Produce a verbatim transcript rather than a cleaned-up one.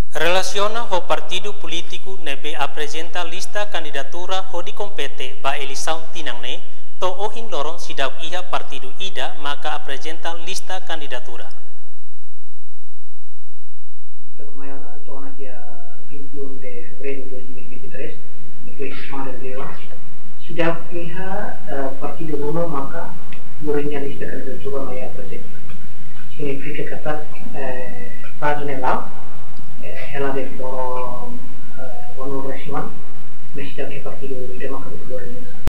Relaciona ho partido politiku nebe apresenta lista candidatura ho di compete ba elisau tinangne to ohin lorong sidau iha partido ida maka apresenta lista candidatura. Mañana torna aquí a veintiuno de febrero de dos mil veintitrés, negeri Semada Dewa. Sudah pihak uh, partido uno maka murinya lista candidatura maya presenta. Significa kata eh, paginella ela de loro uh, one resiman, mesida che partido democratico